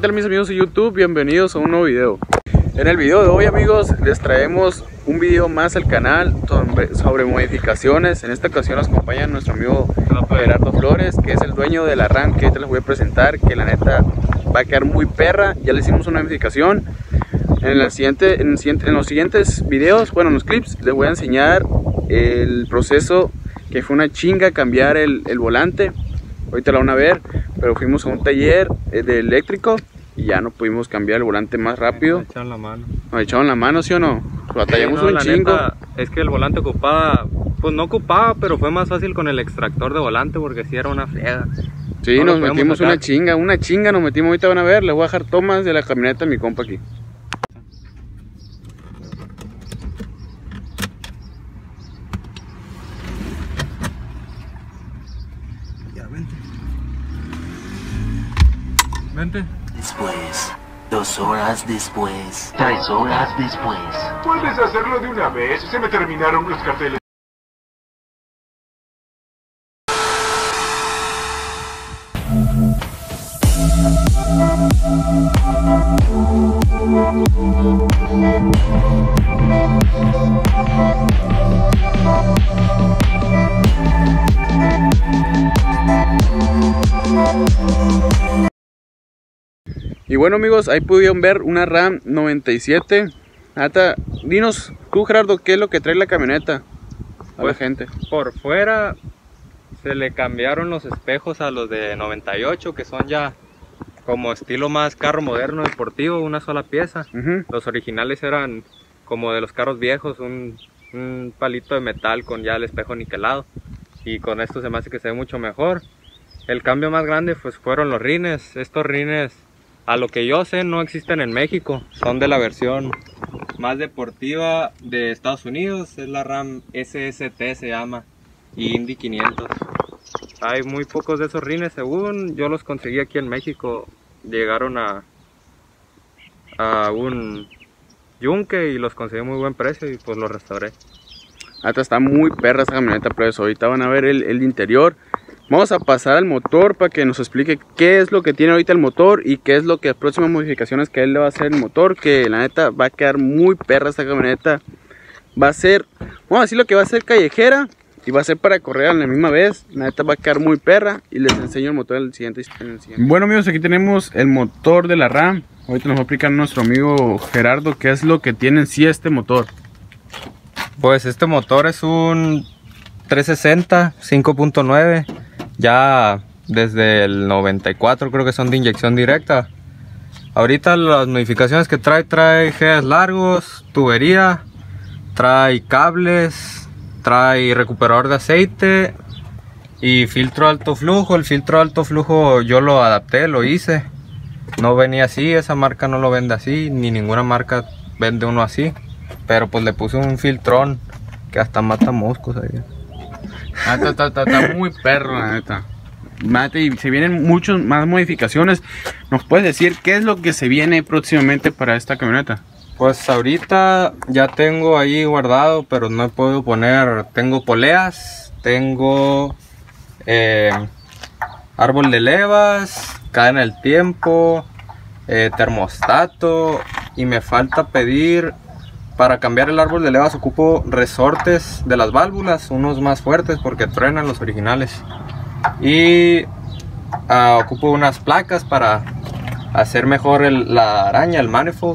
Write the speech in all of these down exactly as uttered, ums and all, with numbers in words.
¿qué tal mis amigos de YouTube? Bienvenidos a un nuevo video. En el video de hoy, amigos, les traemos un video más al canal sobre, sobre modificaciones. En esta ocasión nos acompaña nuestro amigo Gerardo Flores, que es el dueño de la RAM que ahorita les voy a presentar, que la neta va a quedar muy perra. Ya le hicimos una modificación. En, el siguiente, en, el siguiente, en los siguientes videos, bueno, en los clips, les voy a enseñar el proceso, que fue una chinga cambiar el, el volante. Ahorita lo van a ver, pero fuimos a un taller de eléctrico y ya no pudimos cambiar el volante más rápido. Nos echaron la mano. Nos echaron la mano, ¿sí o no? Batallamos sí, no, un chingo. Neta, es que el volante ocupaba, pues no ocupaba, pero fue más fácil con el extractor de volante porque sí era una friega. Sí, no nos metimos sacar. una chinga, una chinga nos metimos. Ahorita van a ver, les voy a dejar tomas de la camioneta a mi compa aquí. Ya, vente. Vente. Después, dos horas después, tres horas después. ¿Puedes hacerlo de una vez? Se me terminaron los carteles. Y bueno, amigos, ahí pudieron ver una RAM noventa y siete. Hasta, dinos tú, Gerardo, ¿qué es lo que trae la camioneta a pues, la gente? Por fuera se le cambiaron los espejos a los de noventa y ocho, que son ya como estilo más carro moderno deportivo, una sola pieza. Uh-huh. Los originales eran como de los carros viejos, un, un palito de metal con ya el espejo niquelado. Y con esto se me hace que se ve mucho mejor. El cambio más grande pues fueron los rines. Estos rines, a lo que yo sé, no existen en México. Son de la versión más deportiva de Estados Unidos. Es la RAM S S T se llama, y Indy quinientos. Hay muy pocos de esos rines, según yo los conseguí aquí en México. Llegaron a, a un yunque y los conseguí a muy buen precio y pues los restauré. Hasta está muy perra esta camioneta, pero eso, ahorita van a ver el, el interior. Vamos a pasar al motor para que nos explique qué es lo que tiene ahorita el motor y qué es lo que las próximas modificaciones que él le va a hacer el motor, que la neta va a quedar muy perra esta camioneta. Va a ser, vamos a decir lo que va a ser callejera y va a ser para correr a la misma vez. La neta va a quedar muy perra y les enseño el motor en el siguiente, en el siguiente. Bueno, amigos, aquí tenemos el motor de la RAM. Ahorita nos va a explicar nuestro amigo Gerardo qué es lo que tiene en sí este motor. Pues este motor es un trescientos sesenta cinco punto nueve. Ya desde el noventa y cuatro creo que son de inyección directa. Ahorita las modificaciones que trae, trae Gs largos, tubería, trae cables, trae recuperador de aceite y filtro alto flujo. El filtro alto flujo yo lo adapté, lo hice. No venía así, esa marca no lo vende así, ni ninguna marca vende uno así. Pero pues le puse un filtrón que hasta mata moscos ahí. Ah, está, está, está, está muy perro, la neta. Y se vienen muchas más modificaciones. ¿Nos puedes decir qué es lo que se viene próximamente para esta camioneta? Pues ahorita ya tengo ahí guardado, pero no puedo poner. Tengo poleas, tengo eh, árbol de levas, cadena del tiempo, eh, termostato, y me falta pedir. Para cambiar el árbol de levas ocupo resortes de las válvulas, unos más fuertes porque truenan los originales. Y uh, ocupo unas placas para hacer mejor el, la araña, el manifold.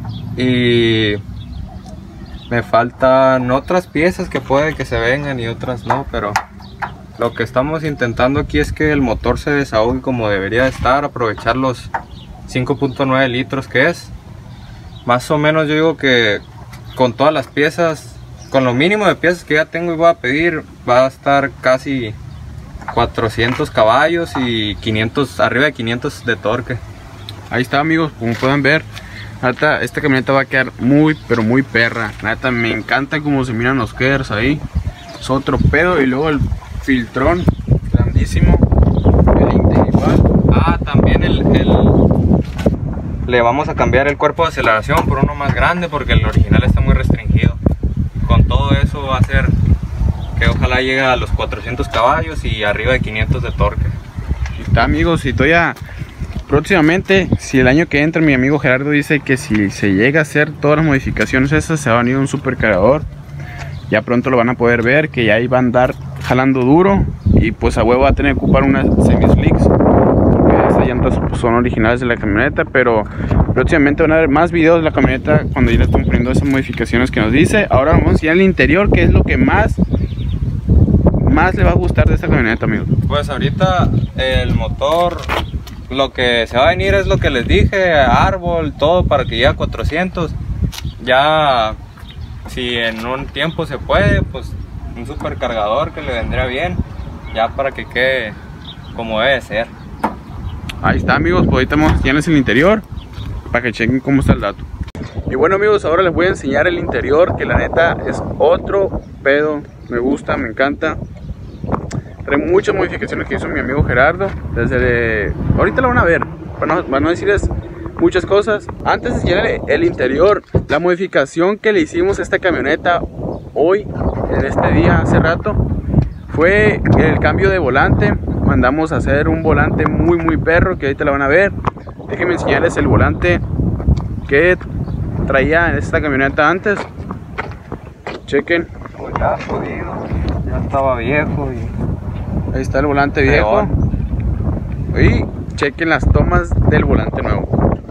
Y me faltan otras piezas que puede que se vengan y otras no, pero lo que estamos intentando aquí es que el motor se desahogue como debería estar, aprovechar los cinco punto nueve litros que es. Más o menos yo digo que con todas las piezas, con lo mínimo de piezas que ya tengo y voy a pedir, va a estar casi cuatrocientos caballos y quinientos, arriba de quinientos de torque. Ahí está, amigos, como pueden ver, neta, esta camioneta va a quedar muy, pero muy perra. Neta, me encanta cómo se miran los headers ahí. Es otro pedo. Y luego el filtrón grandísimo, el individual. Ah, también el, el... le vamos a cambiar el cuerpo de aceleración por uno más grande porque el original está muy restringido. Con todo eso va a ser que ojalá llegue a los cuatrocientos caballos y arriba de quinientos de torque. Y está, amigos, y todavía próximamente, si el año que entra mi amigo Gerardo dice que si se llega a hacer todas las modificaciones esas, se va a venir un supercargador. Ya pronto lo van a poder ver, que ya ahí va a andar jalando duro. Y pues a huevo va a tener que ocupar unas semi-slicks, porque esas llantas son originales de la camioneta. Pero próximamente van a ver más videos de la camioneta cuando ya le están poniendo esas modificaciones que nos dice. Ahora vamos a enseñar el interior, que es lo que más más le va a gustar de esta camioneta, amigos. Pues ahorita el motor, lo que se va a venir es lo que les dije, árbol, todo para que llegue a cuatrocientos. Ya si en un tiempo se puede, pues un supercargador que le vendría bien, ya para que quede como debe ser. Ahí está, amigos, pues ahorita vamos a enseñarles el interior para que chequen cómo está el dato. Y bueno, amigos, ahora les voy a enseñar el interior, que la neta es otro pedo. Me gusta, me encanta. Trae muchas modificaciones que hizo mi amigo Gerardo. Desde de... ahorita lo van a ver, para no, para no decirles muchas cosas. Antes de enseñar el interior, la modificación que le hicimos a esta camioneta hoy, en este día, hace rato, fue el cambio de volante. Mandamos a hacer un volante muy muy perro, que ahorita lo van a ver. Déjenme enseñarles el volante que traía en esta camioneta antes. Chequen. Pues ya jodido, ya estaba viejo y... Ahí está el volante viejo. Y chequen las tomas del volante nuevo.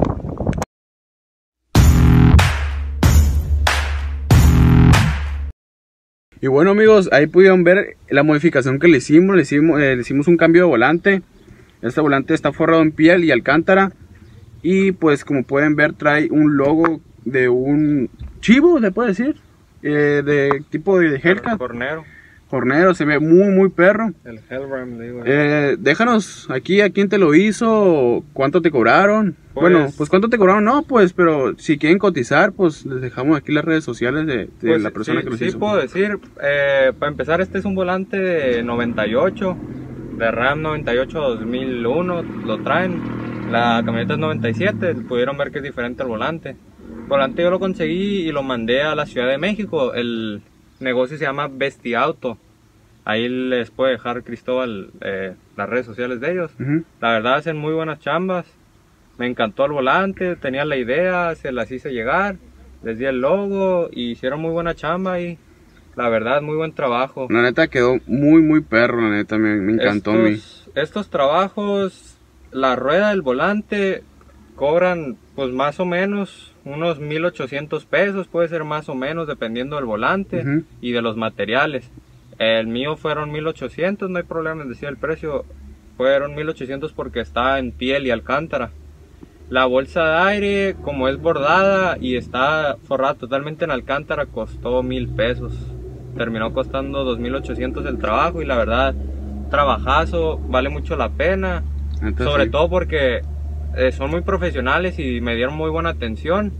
Y bueno, amigos, ahí pudieron ver la modificación que le hicimos. Le hicimos, eh, le hicimos un cambio de volante. Este volante está forrado en piel y alcántara. Y pues como pueden ver, trae un logo de un chivo, se puede decir, eh, de tipo de Hellcat. Cornero. Cornero, se ve muy muy perro. El Hellram, digo. Eh, déjanos aquí a quién te lo hizo, cuánto te cobraron. Pues, bueno, pues cuánto te cobraron, no, pues, pero si quieren cotizar, pues les dejamos aquí las redes sociales de, de pues, la persona sí, que los sí hizo. Sí, puedo decir, eh, para empezar, este es un volante de noventa y ocho, de RAM noventa y ocho dos mil uno, lo traen. La camioneta es noventa y siete, pudieron ver que es diferente el volante. El volante yo lo conseguí y lo mandé a la Ciudad de México. El negocio se llama Bestiauto. Ahí les puede dejar Cristóbal eh, las redes sociales de ellos. Uh-huh. La verdad hacen muy buenas chambas. Me encantó el volante, tenía la idea, se las hice llegar, les di el logo y hicieron muy buena chamba y la verdad muy buen trabajo. La neta quedó muy muy perro, la neta me, me encantó. Estos, a mí. Estos trabajos, la rueda del volante cobran pues más o menos unos mil ochocientos pesos, puede ser más o menos dependiendo del volante uh-huh. y de los materiales. El mío fueron mil ochocientos, no hay problema en decir el precio, fueron mil ochocientos porque está en piel y alcántara. La bolsa de aire, como es bordada y está forrada totalmente en alcántara, costó mil pesos. Terminó costando dos mil ochocientos el trabajo y la verdad, trabajazo, vale mucho la pena. Entonces, sobre sí. todo porque eh, son muy profesionales y me dieron muy buena atención.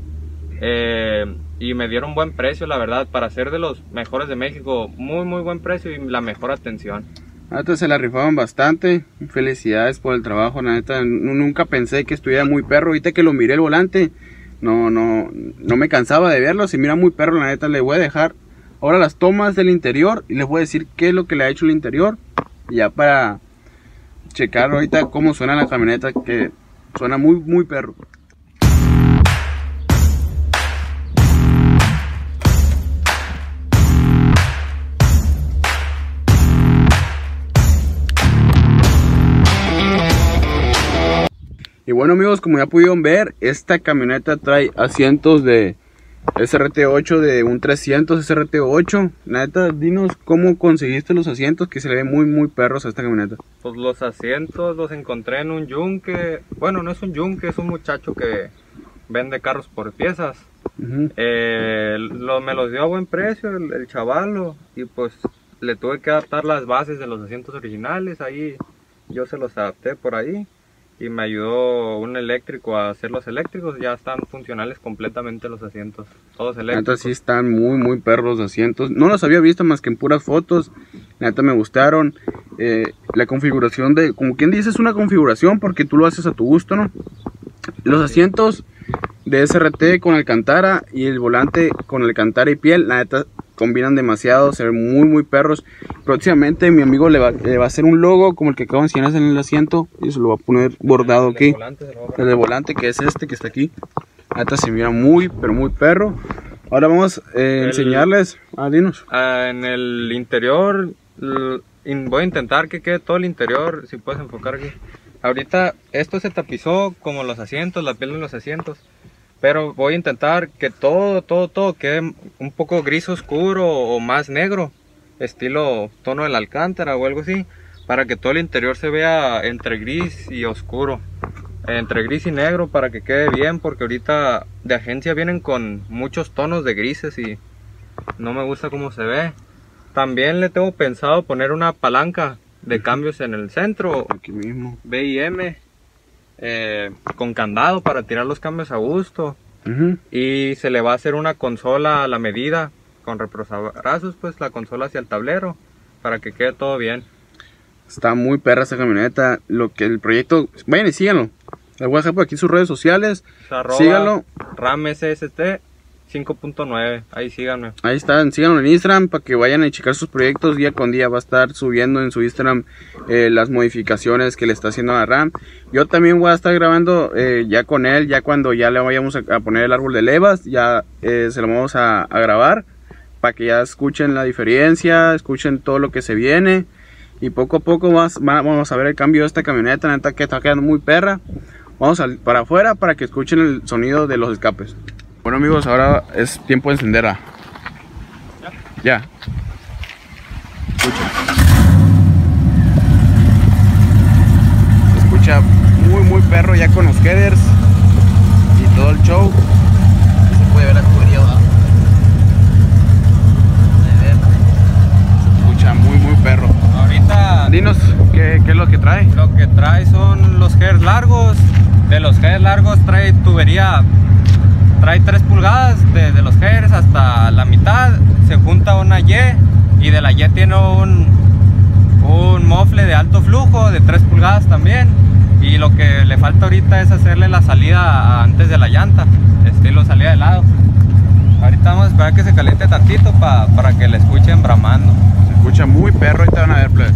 Eh, y me dieron buen precio, la verdad, para ser de los mejores de México. Muy muy buen precio y la mejor atención. La neta se la rifaban bastante. Felicidades por el trabajo, la neta. Nunca pensé que estuviera muy perro. Ahorita que lo miré el volante, no, no, no me cansaba de verlo. Se mira muy perro, la neta. Le voy a dejar ahora las tomas del interior y les voy a decir qué es lo que le ha hecho el interior. Ya para checar ahorita cómo suena la camioneta, que suena muy muy perro. Y bueno, amigos, como ya pudieron ver, esta camioneta trae asientos de S R T ocho, de un trescientos S R T ocho. Neta, dinos cómo conseguiste los asientos, que se le ven muy muy perros a esta camioneta. Pues los asientos los encontré en un yunque. Bueno, no es un yunque, es un muchacho que vende carros por piezas. Uh-huh. eh, lo, me los dio a buen precio el, el chavalo, y pues le tuve que adaptar las bases de los asientos originales. Ahí yo se los adapté por ahí. Y me ayudó un eléctrico a hacer los eléctricos. Ya están funcionales completamente los asientos, todos eléctricos. Neta, sí están muy muy perros los asientos. No los había visto más que en puras fotos. Neta, me gustaron. eh, La configuración de, como quien dice, es una configuración porque tú lo haces a tu gusto, ¿no? Los asientos de S R T con alcántara y el volante con alcántara y piel, la neta combinan demasiado, se ven muy muy perros. próximamente mi amigo le va, le va a hacer un logo como el que acabo de enseñar en el asiento y se lo va a poner bordado aquí. El volante, el de volante, que es este que está aquí. Ahorita se mira muy, pero muy perro. Ahora vamos a eh, enseñarles. Ah, dinos. Uh, en el interior, voy a intentar que quede todo el interior, si puedes enfocar aquí. Ahorita esto se tapizó como los asientos, la piel de los asientos. Pero voy a intentar que todo, todo, todo quede un poco gris oscuro o más negro. Estilo tono del Alcántara o algo así. Para que todo el interior se vea entre gris y oscuro. Entre gris y negro para que quede bien. Porque ahorita de agencia vienen con muchos tonos de grises y no me gusta cómo se ve. También le tengo pensado poner una palanca de cambios en el centro. Aquí mismo. B I M. Eh, con candado para tirar los cambios a gusto. Uh-huh. Y se le va a hacer una consola a la medida con reposabrazos, pues la consola hacia el tablero para que quede todo bien. Está muy perra esa camioneta. Lo que el proyecto, vayan y síganlo. Les voy a dejar por aquí sus redes sociales. Síganlo. RAM S S T cinco punto nueve, ahí síganme. Ahí están, síganlo en Instagram para que vayan a checar sus proyectos día con día. Va a estar subiendo en su Instagram eh, las modificaciones que le está haciendo a la RAM. Yo también voy a estar grabando eh, ya con él, ya cuando ya le vayamos a, a poner el árbol de levas, ya eh, se lo vamos a, a grabar para que ya escuchen la diferencia, escuchen todo lo que se viene. Y poco a poco más, vamos a ver el cambio de esta camioneta, la neta que está quedando muy perra. Vamos a, para afuera para que escuchen el sonido de los escapes. Bueno amigos, ahora es tiempo de encenderla. Ya. Ya. Escucha. Se escucha muy muy perro ya con los headers y todo el show. Se puede ver la tubería abajo. Se escucha muy muy perro. Ahorita dinos qué, qué es lo que trae. Lo que trae son los headers largos. De los headers largos trae tubería. Trae tres pulgadas desde los headers hasta la mitad, se junta una Y y de la Y tiene un, un mofle de alto flujo de tres pulgadas también. Y lo que le falta ahorita es hacerle la salida antes de la llanta, estilo salida de lado. Ahorita vamos a esperar que se caliente tantito pa, para que le escuchen bramando. Se escucha muy perro, ahorita van a ver, plebes.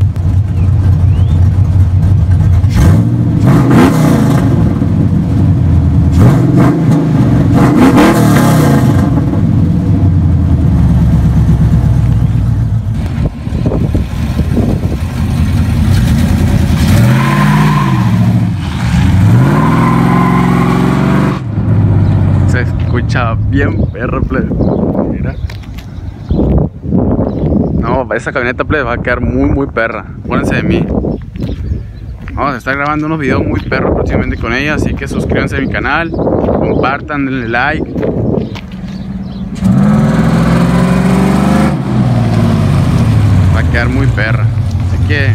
Escucha bien perro, plebe. Mira. No, esa camioneta, plebe, va a quedar muy muy perra. Acuérdense de mí. Vamos a estar grabando unos videos muy perros próximamente con ella, así que suscríbanse a mi canal, compartan, denle like. Va a quedar muy perra. Así que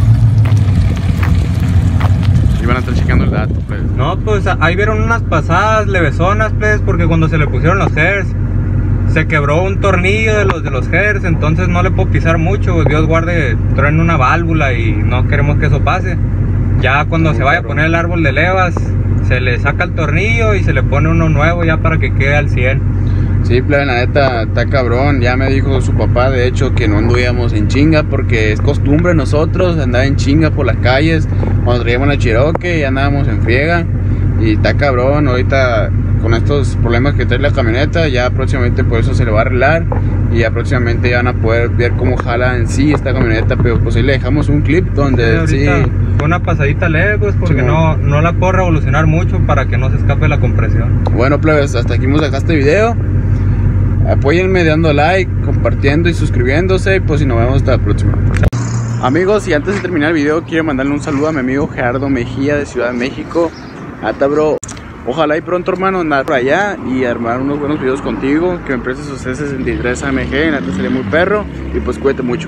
van a estar checando el dato, pues. No, pues ahí vieron unas pasadas levesonas, pues, porque cuando se le pusieron los headers se quebró un tornillo de los de los headers, entonces no le puedo pisar mucho. Dios guarde, traen una válvula y no queremos que eso pase. Ya cuando no, se vaya a poner el árbol de levas, se le saca el tornillo y se le pone uno nuevo ya para que quede al cien. Sí, plebe, la neta, está cabrón. Ya me dijo su papá, de hecho, que no anduvíamos en chinga, porque es costumbre nosotros andar en chinga por las calles. Cuando traíamos la Cherokee ya andábamos en friega. Y está cabrón, ahorita con estos problemas que trae la camioneta, ya próximamente por eso se le va a arreglar. Y ya próximamente ya van a poder ver cómo jala en sí esta camioneta. Pero pues ahí le dejamos un clip donde sí... sí una pasadita leve, pues, porque sí, no, no la puedo revolucionar mucho para que no se escape la compresión. Bueno, plebes, hasta aquí hemos dejado este video. Apóyenme dando like, compartiendo y suscribiéndose. Y pues si nos vemos hasta la próxima. Amigos, y antes de terminar el video, quiero mandarle un saludo a mi amigo Gerardo Mejía de Ciudad de México. Ata, bro. Ojalá y pronto, hermano, andar por allá y armar unos buenos videos contigo. Que me prestes su C sesenta y tres A M G. Neta sería muy perro. Y pues cuídate mucho.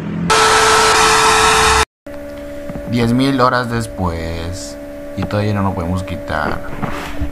diez mil horas después y todavía no lo podemos quitar.